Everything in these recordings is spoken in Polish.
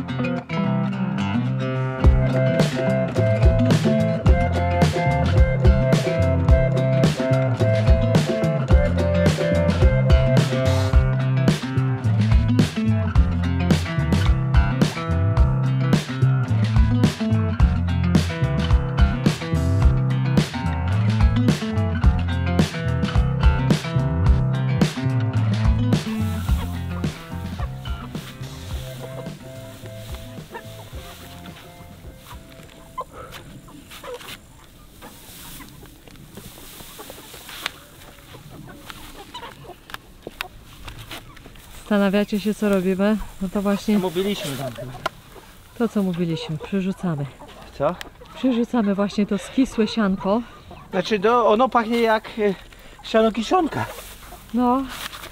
Zastanawiacie się, co robimy? No to właśnie Mówiliśmy tam. to, co mówiliśmy. Przerzucamy. Co? Przerzucamy właśnie to skisłe sianko. Znaczy ono pachnie jak siano kiszonka. No,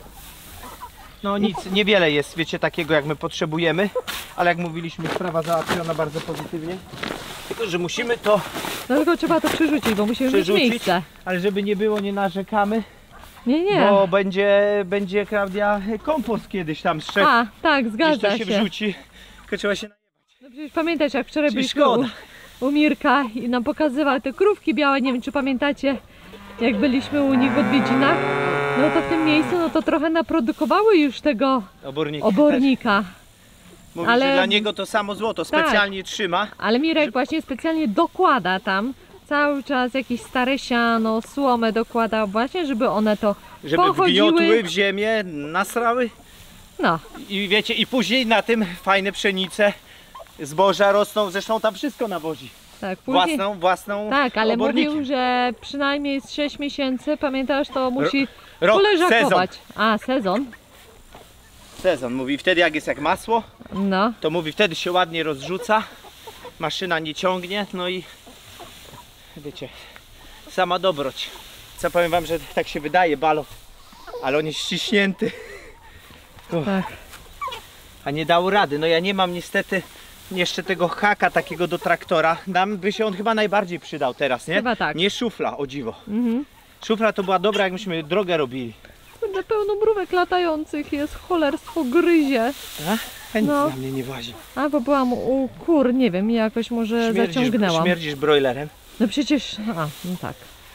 No nic, niewiele jest, wiecie, takiego jak my potrzebujemy. Ale jak mówiliśmy, sprawa załatwiona bardzo pozytywnie. Tylko, że musimy to no tylko trzeba to przerzucić, bo musimy mieć przerzucić. miejsce. Ale żeby nie było, nie narzekamy. Nie. Bo będzie Klaudia kompost kiedyś tam strzegł. A, tak, Gdzieś zgadza to się wrzuci. Tylko trzeba się No przecież pamiętasz, jak wczoraj Czyli byliśmy szkoda. u Mirka i nam pokazywał te krówki białe, nie wiem czy pamiętacie, jak byliśmy u nich w odwiedzinach, no to w tym miejscu, no to trochę naprodukowały już tego obornika. Mówi, ale- że dla niego to samo złoto specjalnie trzyma. Ale Mirek właśnie specjalnie dokłada tam cały czas jakieś stare siano, słomę dokłada właśnie, żeby one to Żeby pochodziły. wgniotły w ziemię, nasrały. No, I wiecie, i później na tym fajne pszenice, zboża rosną, zresztą tam wszystko nawozi. tak, później... Własną Tak, ale obornikiem. mówił, że przynajmniej z 6 miesięcy, pamiętasz, to musi Rok, poleżakować. A, sezon? Sezon, mówi, wtedy jak jest jak masło, No. to mówi, wtedy się ładnie rozrzuca, maszyna nie ciągnie, no i wiecie, sama dobroć. Co powiem wam, że tak się wydaje balot, ale on jest ściśnięty, Tak. a nie dał rady. No ja nie mam niestety jeszcze tego haka takiego do traktora, nam by się on chyba najbardziej przydał teraz, nie? Chyba tak. Nie szufla, o dziwo. Mhm. Szufla to była dobra, jak myśmy drogę robili. Kurde, pełno mrówek latających jest, cholerstwo gryzie. A? Nic No. na mnie nie włazi. A, bo byłam u kur, nie wiem, jakoś może zaciągnęłam. Śmierdzisz broilerem. No przecież, no tak.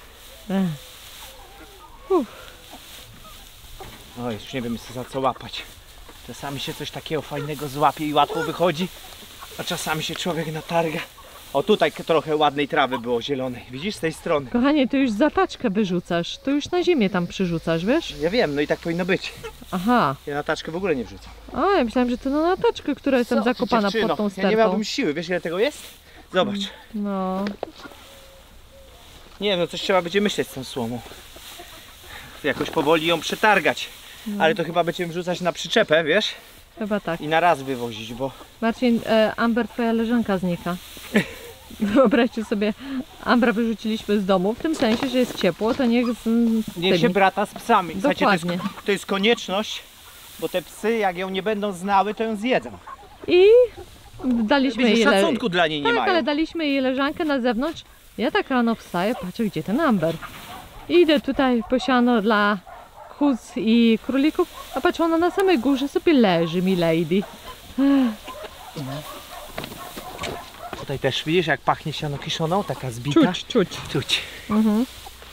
Oj, już nie wiem za co łapać. Czasami się coś takiego fajnego złapie i łatwo wychodzi, a czasami się człowiek natarga. O, tutaj trochę ładnej trawy było zielonej. Widzisz z tej strony? Kochanie, to już zataczkę wyrzucasz, to już na ziemię tam przyrzucasz, wiesz? Ja wiem, no i tak powinno być. Aha. Ja na taczkę w ogóle nie wrzucam. A, ja myślałam, że to na taczkę, która jest tam Co ty, zakopana dziewczyno? pod tą Ja stertą. nie miałbym siły, wiesz ile tego jest? Zobacz. No, Nie wiem, no coś trzeba będzie myśleć z tą słomą. Jakoś powoli ją przetargać. Ale to chyba będziemy wrzucać na przyczepę, wiesz? chyba tak. I na raz wywozić, bo Marcin, Amber, twoja leżanka znika. Wyobraźcie sobie, Ambra wyrzuciliśmy z domu, w tym sensie, że jest ciepło, to niech niech się brata z psami. Słuchajcie, Dokładnie. to jest konieczność, bo te psy, jak ją nie będą znały, to ją zjedzą. I daliśmy Widzisz, jej szacunku dla niej nie tak, mają. ale daliśmy jej leżankę na zewnątrz. Ja tak rano wstaję, patrzę, gdzie ten Amber. Idę tutaj po siano dla kóz i królików, a patrz, ona na samej górze sobie leży, milady. Tutaj też widzisz, jak pachnie siano kiszoną, taka zbita. Czuć. Mhm.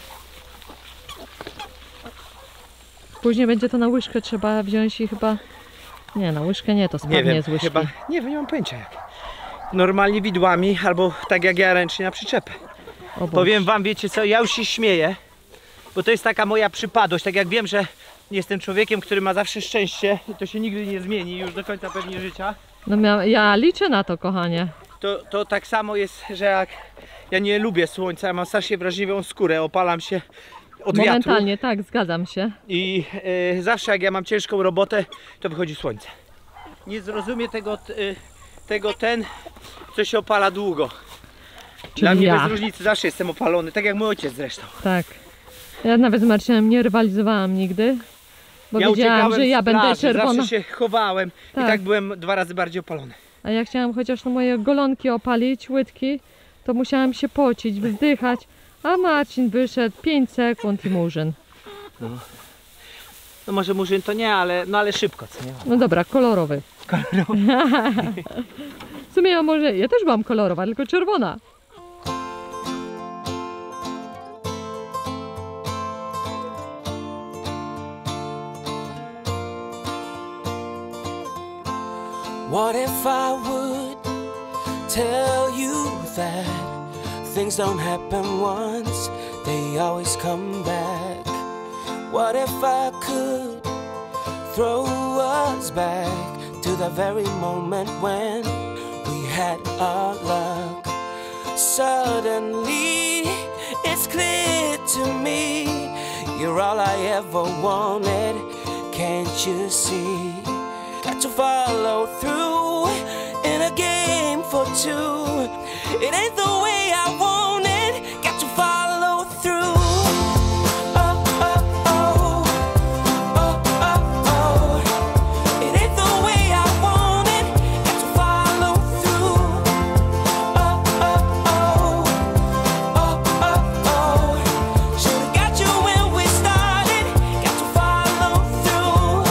Później będzie to na łyżkę trzeba wziąć i chyba... Nie, na łyżkę nie, to spadnie z łyżki. chyba, nie wiem, nie mam pojęcia jak. Normalnie widłami, albo tak jak ja ręcznie na przyczepę. O Boże. Powiem wam, wiecie co, ja już się śmieję, bo to jest taka moja przypadłość, tak jak wiem, że jestem człowiekiem, który ma zawsze szczęście i to się nigdy nie zmieni już do końca pewnie życia, No ja liczę na to, kochanie. to tak samo jest, że jak ja nie lubię słońca, ja mam strasznie wrażliwą skórę, opalam się od wiatru Momentalnie, tak, zgadzam się. i zawsze jak ja mam ciężką robotę, to wychodzi słońce. Nie zrozumie tego ten, co się opala długo. Dla mnie ja. bez różnicy zawsze jestem opalony, tak jak mój ojciec zresztą. Tak. Ja nawet z Marcinem nie rywalizowałam nigdy, bo Ja wiedziałam, uciekałem że ja z będę plaży, czerwona. zawsze się chowałem Tak. i tak byłem 2 razy bardziej opalony. A ja chciałam chociaż na moje golonki opalić, łydki, to musiałam się pocić, wzdychać, a Marcin wyszedł 5 sekund i murzyn. No No może murzyn to nie, ale, no ale szybko, co nie? No dobra, kolorowy. Kolorowy. W sumie ja też byłam kolorowa, tylko czerwona. What if I would tell you that things don't happen once, they always come back? What if I could throw us back to the very moment when we had our luck? Suddenly it's clear to me, you're all I ever wanted, can't you see? Got to follow through in a game for two. It ain't the way I want it. Got to follow through. Oh, oh, oh. Oh, oh, oh. It ain't the way I want it. Got to follow through. Oh, oh, oh. Oh, oh, oh. Should've got you when we started. Got to follow through.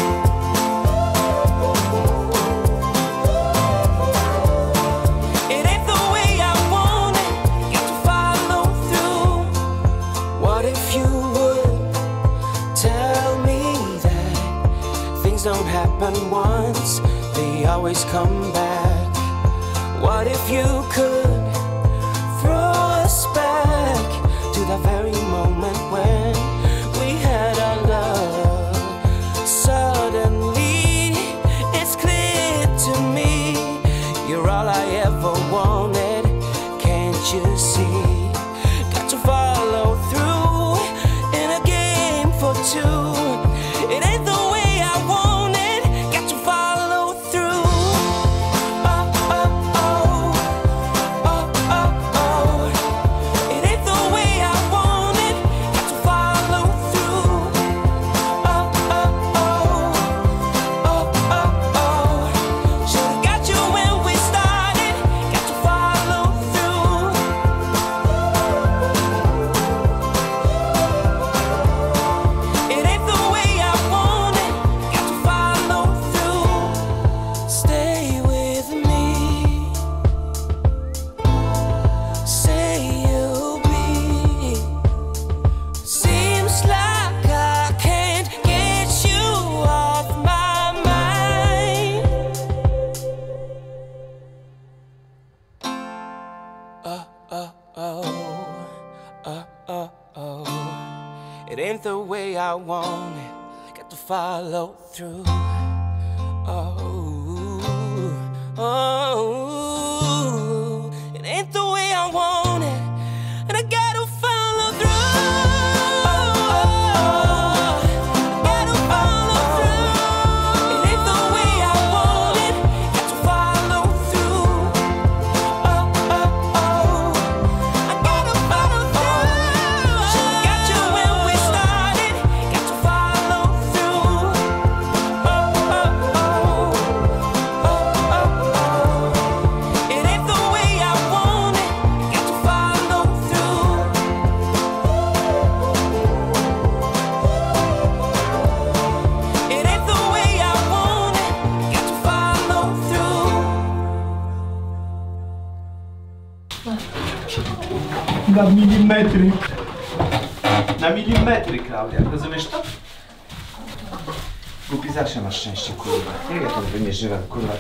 It ain't the way I want it, got to follow through. What if you would tell me that things don't happen once, they always come back? What if you could throw us back to the very moment when we had our love? Suddenly it's clear to me, you're all I ever wanted, can't you see? Got to follow through in a game for two. It ain't the way I want it, got to follow through. Oh, oh, oh. Oh, oh, oh. It ain't the way I want it, got to follow through. Oh, oh, oh. Oh, oh, oh. Should've got you when we started, got to follow through. It ain't the way I want it, got to follow through. Stay with me, say you'll be. Seems like I can't get you off my mind. Oh. It ain't the way I want it, got to follow through. Oh, it ain't the way I want it, and I gotta follow through. Gotta follow through. It ain't the way I want it, got to follow through. I gotta follow through. Should've got you when we started, got to follow through. It ain't the way I want it, got to follow through. It ain't the way I want it, got to follow through. Na milimetry. Na milimetry, Klaudia. Rozumiesz to? Głupi zawsze masz szczęście, kurwa. Jak ja to wymierzyłem, kurwa,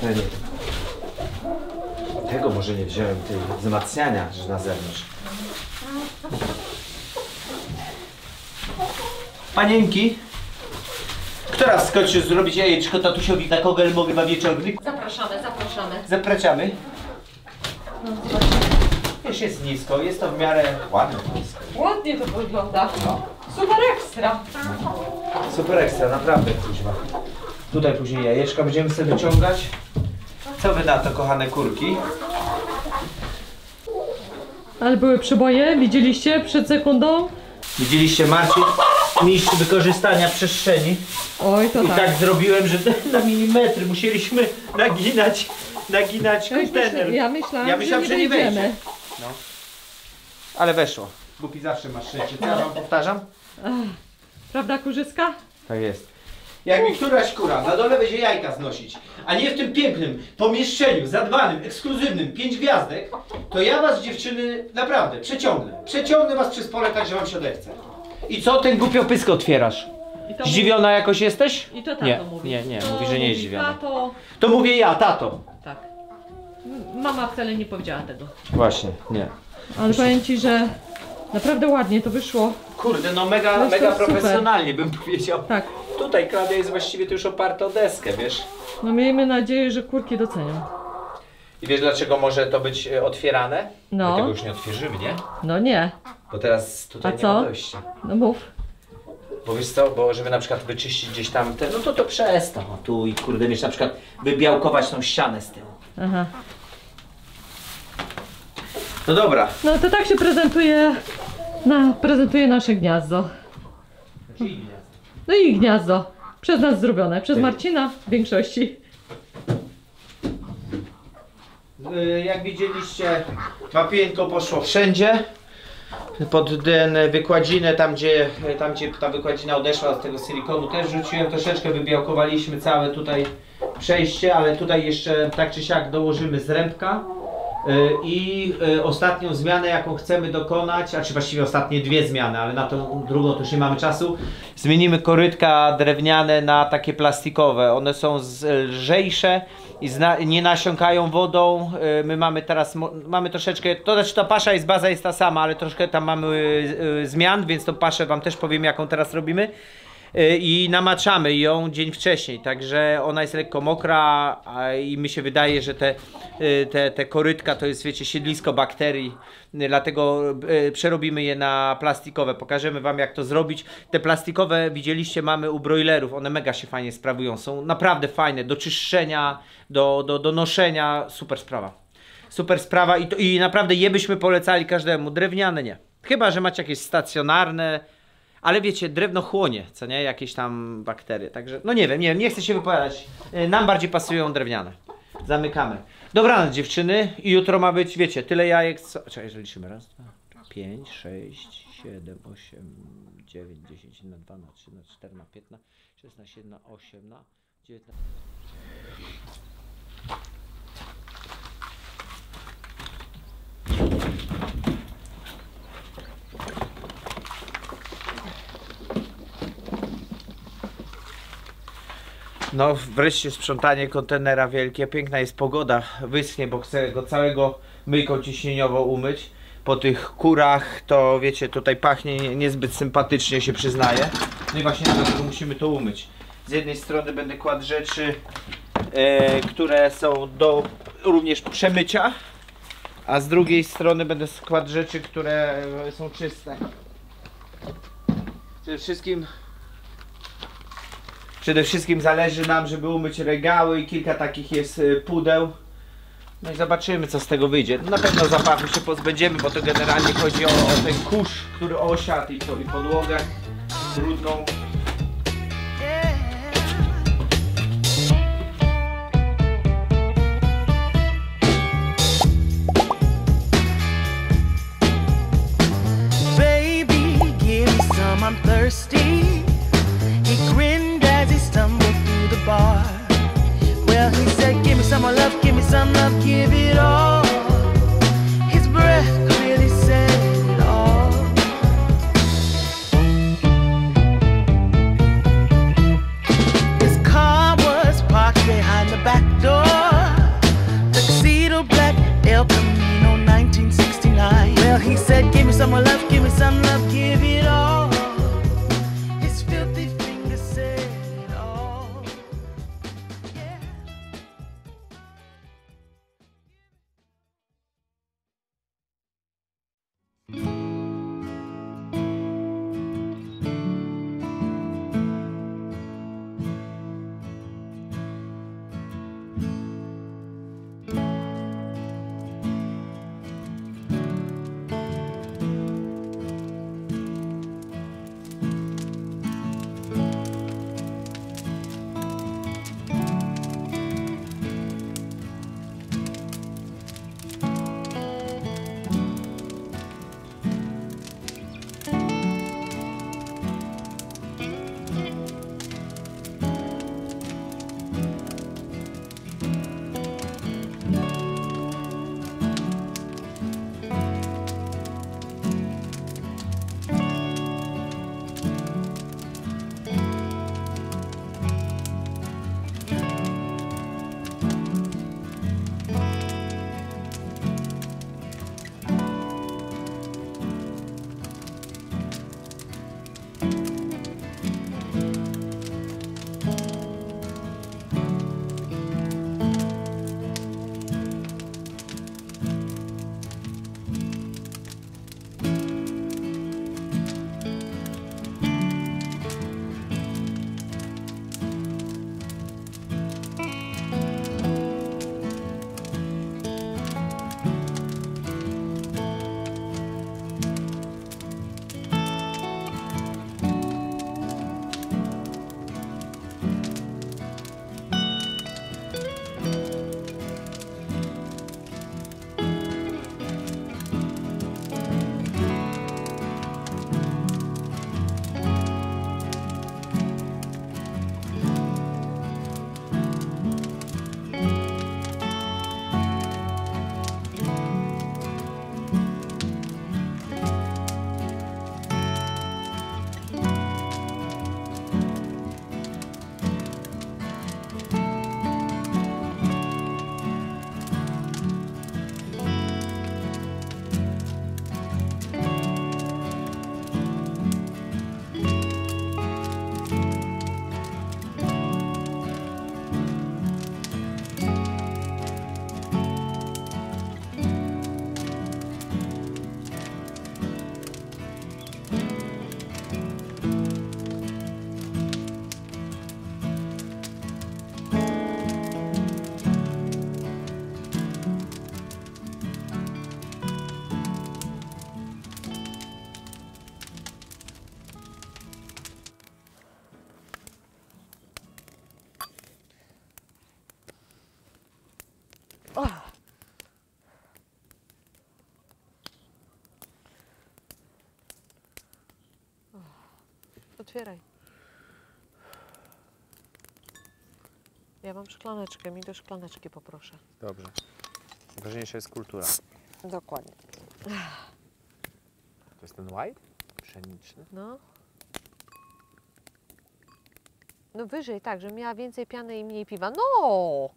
tego może nie wziąłem, tej wzmacniania, że na zewnątrz. Panienki, która skoczy zrobić jajeczko tatusiowi na kogel, mogę ma wieczornik? Zapraszamy, zapraszamy. Zapraszamy. Już jest nisko, jest to w miarę ładne nisko. Ładnie to wygląda. No. Super ekstra. Super ekstra, naprawdę, kuźwa. Tutaj później jajeczka będziemy sobie wyciągać. Co wy na to, kochane kurki? Ale były przyboje, widzieliście przed sekundą? Widzieliście, Marcin, mistrz wykorzystania przestrzeni. Oj, to I tak. tak zrobiłem, że na milimetry musieliśmy naginać kontener. Ja myślałam, że nie wejdzie. wejdziemy. No. Ale weszło. Głupi zawsze masz szczęście. Co ja wam powtarzam? Prawda, Kurzyska? Tak jest. Jak mi któraś kura na dole będzie jajka znosić, a nie w tym pięknym pomieszczeniu, zadbanym, ekskluzywnym, 5 gwiazdek, to ja was, dziewczyny, naprawdę przeciągnę. Przeciągnę was przez pole tak, że wam się odechce. I co ten głupio pysk otwierasz? Zdziwiona jakoś jesteś? I to tato nie, mówi. nie, To mówi, że nie jest mówi zdziwiona. tato. To mówię ja, tato. Tak. Mama wcale nie powiedziała tego. Właśnie, nie. Ale powiem ci, że naprawdę ładnie to wyszło. Kurde, no To mega, jest mega to super. profesjonalnie bym powiedział. Tak. Tutaj kradia jest właściwie to już oparta o deskę, wiesz? No miejmy nadzieję, że kurki docenią. I wiesz dlaczego może to być otwierane? No. My tego już nie otwierzymy, nie? No nie. Bo teraz tutaj A nie co? ma dojścia. No mów. Bo wiesz co, bo żeby na przykład wyczyścić gdzieś tam te, no to przez to. Tu i kurde mieć na przykład wybiałkować tą ścianę z tyłu. Aha. No dobra. No to tak się prezentuje nasze gniazdo. No i gniazdo. Przez nas zrobione. Przez Marcina w większości. Jak widzieliście, papienko poszło wszędzie. Pod ten wykładzinę, tam gdzie ta wykładzina odeszła z tego silikonu, też rzuciłem, troszeczkę wybiałkowaliśmy całe tutaj przejście, ale tutaj jeszcze tak czy siak dołożymy zrębka. I ostatnią zmianę, jaką chcemy dokonać, a czy właściwie ostatnie 2 zmiany, ale na tą drugą to już nie mamy czasu. Zmienimy korytka drewniane na takie plastikowe. One są lżejsze i nie nasiąkają wodą. My mamy teraz, mamy troszeczkę, to znaczy ta pasza jest, baza jest ta sama, ale troszkę tam mamy zmian, więc tą paszę wam też powiem, jaką teraz robimy. I namaczamy ją dzień wcześniej, także ona jest lekko mokra i mi się wydaje, że te korytka to jest, wiecie, siedlisko bakterii, dlatego przerobimy je na plastikowe. Pokażemy wam, jak to zrobić. Te plastikowe, widzieliście, mamy u broilerów, one mega się fajnie sprawują, są naprawdę fajne do czyszczenia, do noszenia, super sprawa. Super sprawa i naprawdę je byśmy polecali każdemu, drewniane nie. Chyba że macie jakieś stacjonarne. Ale wiecie, drewno chłonie, co nie? Jakieś tam bakterie, także no nie wiem, nie chcę się wypowiadać. Nam bardziej pasują drewniane. Zamykamy. Dobranoc, dziewczyny. I jutro ma być, wiecie, tyle jajek, co... Czekaj, jeżeli liczymy. Raz, 2, 5, 6, 7, 8, 9, 10, na 2, na 3, na 4, na 5, na 16, na 8, na 19... No wreszcie sprzątanie kontenera wielkie, piękna jest pogoda, wyschnie, bo chcę go całego myjką ciśnieniową umyć. Po tych kurach to wiecie, tutaj pachnie niezbyt sympatycznie, się przyznaję. No i właśnie dlatego musimy to umyć. Z jednej strony będę kładł rzeczy, które są do również przemycia, a z drugiej strony będę kładł rzeczy, które są czyste. Przede wszystkim zależy nam, żeby umyć regały i kilka takich jest pudeł. No i zobaczymy, co z tego wyjdzie. Na pewno zapachu się pozbędziemy, bo to generalnie chodzi o ten kurz, który osiadł i podłogę brudną. Baby, give me some, I'm thirsty. He grinned as he stumbled through the bar. Well, he said, give me some more love, give me some love, give it all. His breath really said it all. His car was parked behind the back door. Tuxedo black, El Camino 1969. Well, he said, give me some more love, give me some love, give it all. His filthy fingers said it all. Yeah. otwieraj. Ja mam szklaneczkę, mi do szklaneczki poproszę. Dobrze. Ważniejsza jest kultura. Dokładnie. To jest ten white? Pszeniczny? No. No wyżej, tak, że miała więcej piany i mniej piwa. No!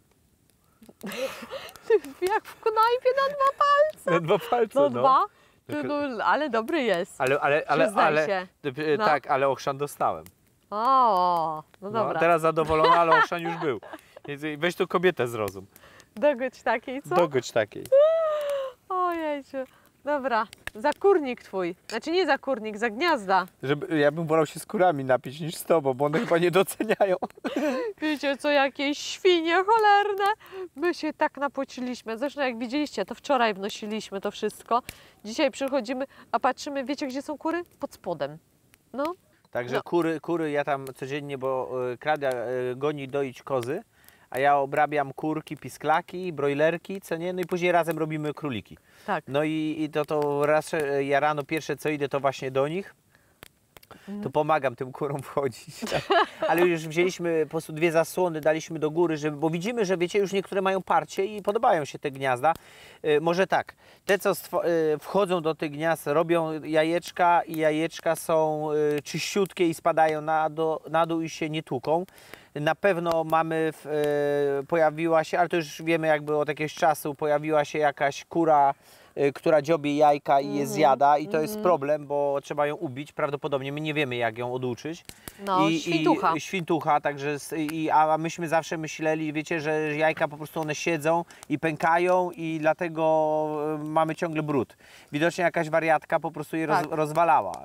Jak w knajpie na 2 palce. Na 2 palce, No 2? No, No, ale dobry jest. Ale się. No. tak, ale ochrzan dostałem. O, no dobra. No, teraz zadowolony, ale ochrzan już był. Więc weź tu kobietę zrozum. Dogodź takiej, co? Dogodź takiej. Ojejciu. Dobra, za kurnik twój. Znaczy nie za kurnik, za gniazda. Ja bym wolał się z kurami napić niż z tobą, bo one chyba nie doceniają. Wiecie co, jakieś świnie cholerne. My się tak napociliśmy. Zresztą jak widzieliście, to wczoraj wnosiliśmy to wszystko. Dzisiaj przychodzimy, a patrzymy, wiecie gdzie są kury? Pod spodem. No. Także No. kury ja tam codziennie, bo Klaudia goni doić kozy, a ja obrabiam kurki, pisklaki, brojlerki, co nie? No i później razem robimy króliki. Tak. No i to raz ja rano pierwsze co idę to właśnie do nich, to pomagam tym kurom wchodzić. Tak. Ale już wzięliśmy po prostu 2 zasłony, daliśmy do góry, bo widzimy, że wiecie, już niektóre mają parcie i podobają się te gniazda. Może tak, te co wchodzą do tych gniazd robią jajeczka i jajeczka są czyściutkie i spadają na dół i się nie tłuką. Na pewno mamy, pojawiła się, ale to już wiemy jakby od jakiegoś czasu, pojawiła się jakaś kura, która dziobie jajka i je zjada i to jest problem, bo trzeba ją ubić, prawdopodobnie my nie wiemy jak ją oduczyć. No, świntucha. Świntucha, także, a myśmy zawsze myśleli, wiecie, że jajka po prostu one siedzą i pękają i dlatego mamy ciągle brud. Widocznie jakaś wariatka po prostu je Tak. rozwalała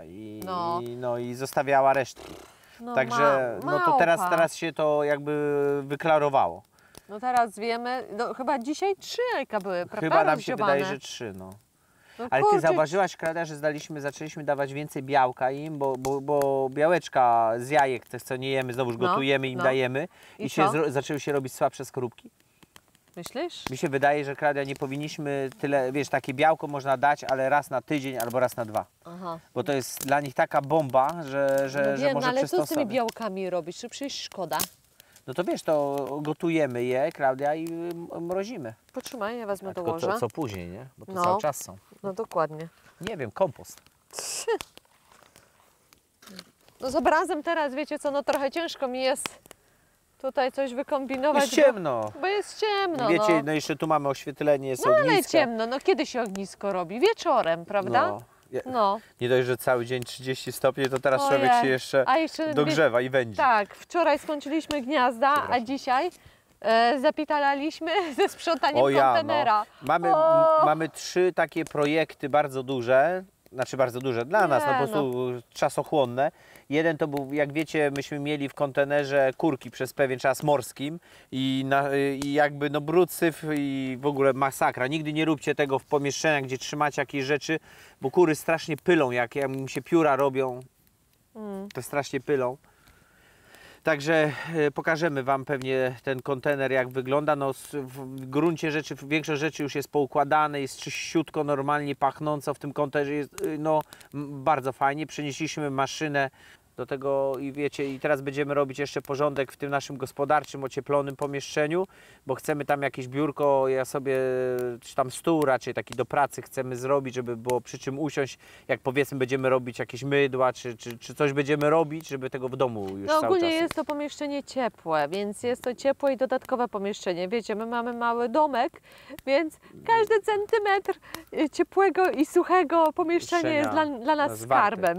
i zostawiała resztki. No, Także no to teraz się to jakby wyklarowało. No teraz wiemy, no, chyba dzisiaj 3 jajka były, prawda? Chyba nam się rozdziobane. wydaje, że 3, no. No Ale ty kurczę, zauważyłaś, Klaudia, że zaczęliśmy dawać więcej białka im, bo białeczka z jajek, te co nie jemy, znowuż No, gotujemy im, no. dajemy I się co? zaczęły się robić słabsze skorupki. Myślisz? Mi się wydaje, że Klaudia nie powinniśmy tyle, wiesz, takie białko można dać, ale raz na tydzień albo raz na 2. Aha. Bo to jest dla nich taka bomba, że No wiem, może ale przez co to z tymi sobie. białkami robić? Czy przecież szkoda? No to wiesz, to gotujemy je, Klaudia, i mrozimy. Potrzymaj, ja wezmę, Tylko dołożę. co później, nie? Bo to No. cały czas są. No dokładnie. Nie wiem, kompost. No z obrazem teraz, wiecie co, no trochę ciężko mi jest tutaj coś wykombinować. Jest ciemno. Bo jest ciemno, Wiecie, no. no jeszcze tu mamy oświetlenie, jest Ale ogniska. ciemno, no kiedy się ognisko robi? Wieczorem, prawda? No. No. Nie dość, że cały dzień 30 stopni, to teraz Ojej. człowiek się jeszcze A jeszcze dogrzewa i wędzi. Tak, wczoraj skończyliśmy gniazda, a Przepraszam. dzisiaj zapitalaliśmy ze sprzątaniem O ja, kontenera. no. Mamy 3 takie projekty bardzo duże, znaczy bardzo duże dla nas, no po prostu czasochłonne. Jeden to był, jak wiecie, myśmy mieli w kontenerze kurki przez pewien czas morskim i jakby no brud, syf i w ogóle masakra. Nigdy nie róbcie tego w pomieszczeniach, gdzie trzymacie jakieś rzeczy, bo kury strasznie pylą, jak im się pióra robią, to strasznie pylą. Także pokażemy Wam pewnie ten kontener, jak wygląda. No, w gruncie rzeczy większość rzeczy już jest poukładane, jest czyściutko, normalnie pachnąco w tym kontenerze. Jest no, bardzo fajnie. Przynieśliśmy maszynę do tego i wiecie, i teraz będziemy robić jeszcze porządek w tym naszym gospodarczym, ocieplonym pomieszczeniu, bo chcemy tam jakieś biurko, ja sobie, czy tam stół raczej taki do pracy chcemy zrobić, żeby było przy czym usiąść, jak powiedzmy będziemy robić jakieś mydła, czy coś będziemy robić, żeby tego w domu już No cały ogólnie czas jest to pomieszczenie ciepłe, więc jest to ciepłe i dodatkowe pomieszczenie. Wiecie, my mamy mały domek, więc każdy centymetr ciepłego i suchego pomieszczenia jest dla nas skarbem.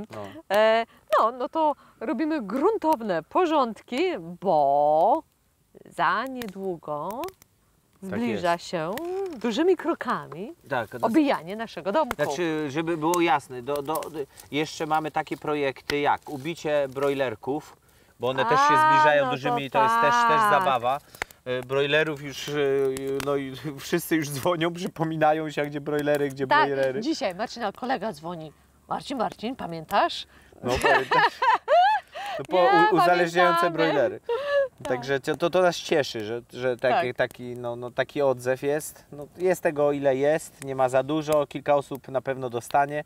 No to robimy gruntowne porządki, bo za niedługo zbliża się dużymi krokami Tak, obijanie naszego domku. znaczy, żeby było jasne, jeszcze mamy takie projekty jak ubicie brojlerków, bo one też się zbliżają no dużymi, to to jest też tak. zabawa. Brojlerów już, no i wszyscy już dzwonią, przypominają się, gdzie brojlery, gdzie Tak, brojlery. dzisiaj Marcina kolega dzwoni. Marcin, pamiętasz? No pamiętasz? No, Nie, uzależniające pamiętamy. brojlery. Także to nas cieszy, że Tak. taki odzew jest. No, jest tego ile jest, nie ma za dużo, kilka osób na pewno dostanie.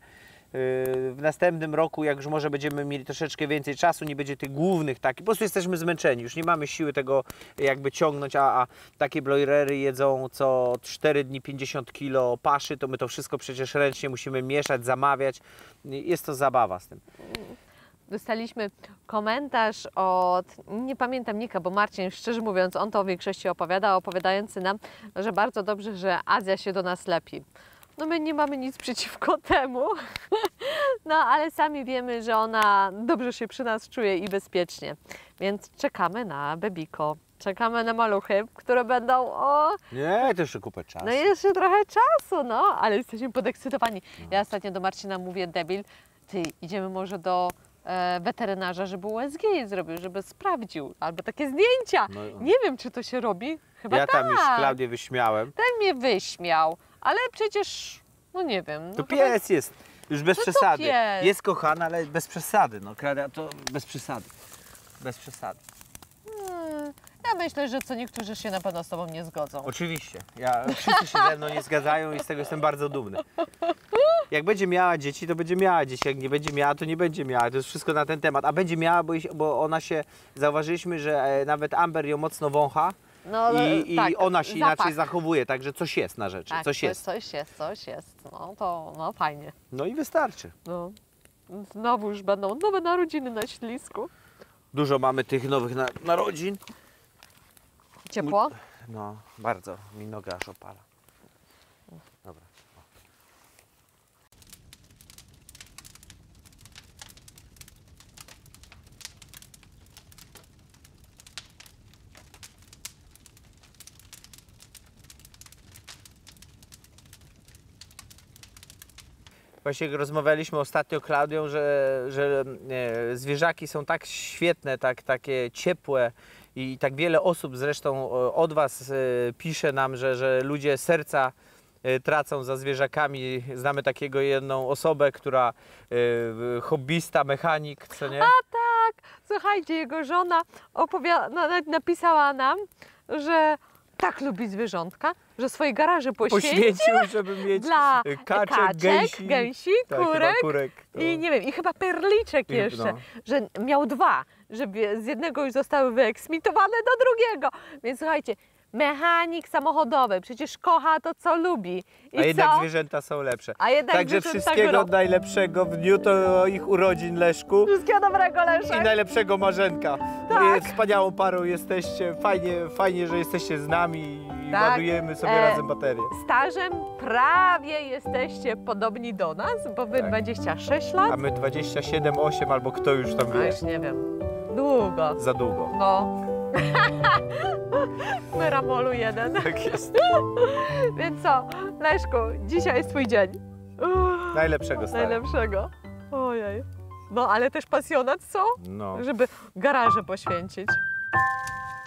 w następnym roku, jak już może będziemy mieli troszeczkę więcej czasu, nie będzie tych głównych takich, po prostu jesteśmy zmęczeni, już nie mamy siły tego jakby ciągnąć, a takie broilery jedzą co 4 dni 50 kg paszy, to my to wszystko przecież ręcznie musimy mieszać, zamawiać, jest to zabawa z tym. Dostaliśmy komentarz od, nie pamiętam Nika, bo Marcin, szczerze mówiąc, on to w większości opowiada, opowiadający nam, że bardzo dobrze, że Azja się do nas lepi. No my nie mamy nic przeciwko temu, no ale sami wiemy, że ona dobrze się przy nas czuje i bezpiecznie. Więc czekamy na Bebiko, czekamy na maluchy, które będą Nie, to jeszcze kupę czasu. no jeszcze trochę czasu, no, ale jesteśmy podekscytowani. Ja ostatnio do Marcina mówię, debil, ty, idziemy może do weterynarza, żeby USG je zrobił, żeby sprawdził, albo takie zdjęcia. No. Nie wiem, czy to się robi. Chyba Ja tak. tam już Klaudię wyśmiałem. Ten mnie wyśmiał, ale przecież, no nie wiem. No To chyba- pies jest, już bez No to przesady. pies. Jest kochana, ale bez przesady. No, Klaudia to bez przesady. Bez przesady. Ja myślę, że co niektórzy się na pewno z tobą nie zgodzą. Oczywiście. Wszyscy się ze mną nie zgadzają i z tego jestem bardzo dumny. Jak będzie miała dzieci, to będzie miała dzieci. Jak nie będzie miała, to nie będzie miała. To jest wszystko na ten temat. A będzie miała, bo ona się, zauważyliśmy, że nawet Amber ją mocno wącha No, i tak, ona się zapach. inaczej zachowuje. Także coś jest na rzeczy. Tak, coś jest. Coś jest. No to no, fajnie. No i wystarczy. No. Znowu już będą nowe narodziny na ślisku. Dużo mamy tych nowych narodzin. Ciepło? No, bardzo. Mi noga aż opala. Dobra. Właśnie rozmawialiśmy ostatnio z Klaudią, że zwierzaki są tak świetne, takie ciepłe i tak wiele osób zresztą od Was pisze nam, że ludzie serca tracą za zwierzakami. Znamy takiego jedną osobę, która hobbysta, mechanik, co nie? Słuchajcie, jego żona napisała nam, że tak lubi zwierzątka, że swoje garaże Poświęcił, żeby mieć dla kaczek, gęsi, tak, chyba kurek to... i nie wiem, i chyba perliczek I- jeszcze, no. że miał 2, żeby z jednego już zostały wyeksmitowane do drugiego. Więc słuchajcie, mechanik samochodowy, przecież kocha to, co lubi. I A jednak co? zwierzęta są lepsze. A jednak Także zwierzęta wszystkiego górą. najlepszego w dniu to ich urodzin, Leszku. Wszystkiego dobrego, I Leszek. najlepszego Marzenka. Tak. Wspaniałą parą jesteście. Fajnie, że jesteście z nami i Tak. ładujemy sobie razem baterię. Stażem prawie jesteście podobni do nas, bo wy Tak. 26 lat. A my 27, 8 albo kto już tam A wie. już nie wiem. Długo. Za długo. No. My Ramolu 1. Tak jest. Więc co, Leszku, dzisiaj jest twój dzień. Najlepszego stary. Najlepszego. Ojej. No ale też pasjonat, co? No. Żeby garaże poświęcić.